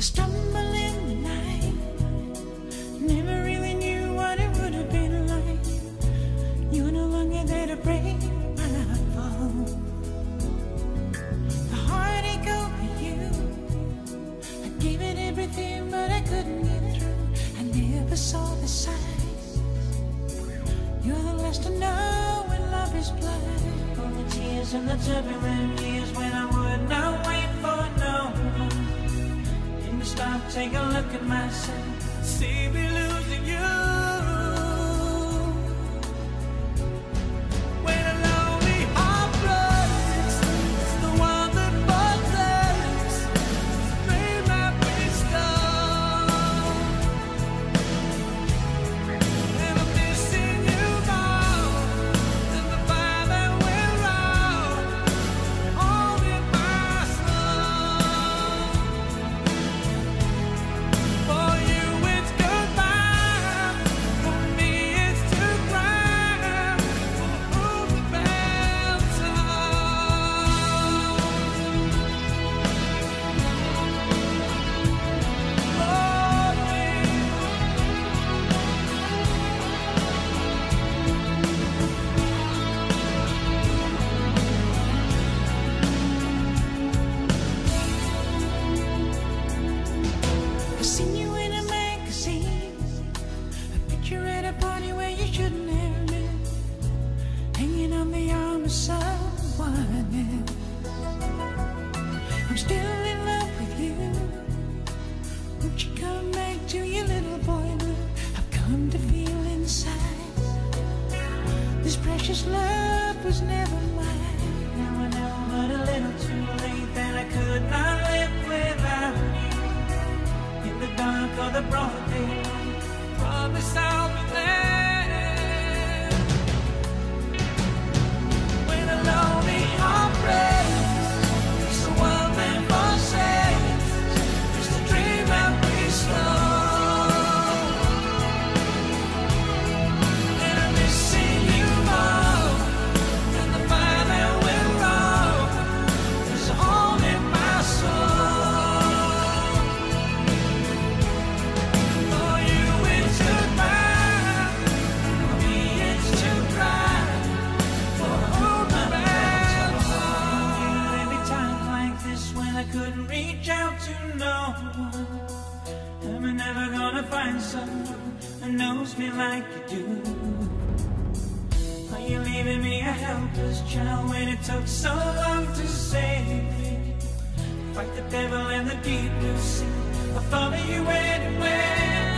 stumble in the night, never really knew what it would have been like. You were no longer there to break my fall. The heartache over you, I gave it everything, but I couldn't get through. I never saw the signs. You're the last to know when love is blind. All the tears and the turbulent years when I would not wait for no one. Didn't stop, take a look at myself, see me losing you. When a lonely heart breaks, it's the one that protects. May not be strong, and I'm missing you more than the fire that we're on. All in my soul. For you it's goodbye, for me it's to cry. For whom the bell tolls. Oh, baby. I seen you in a magazine, a picture at a party where you shouldn't have been, hanging on the arm of someone else. I'm still in love with you. Won't you come back to your little boy blue? I've come to feel inside this precious love was never mine. Now I know, but a little too late, that I could not live without you. In the dark or the broad daylight, promise I'll be there. When a lonely heart breaks, it's the one that forsakes. It's the dream that we stole. And I'm missing you more than the fire that we're on. There's a hole in my soul. For you it's goodbye, for me it's to cry. For whom the bell tolls. There'd be times like this when I couldn't reach out to no one. Am I never gonna find someone who knows me like you do? Are you leaving me a helpless child when it took so long to save me? Fight the devil in the deep blue sea, I'll follow you anywhere.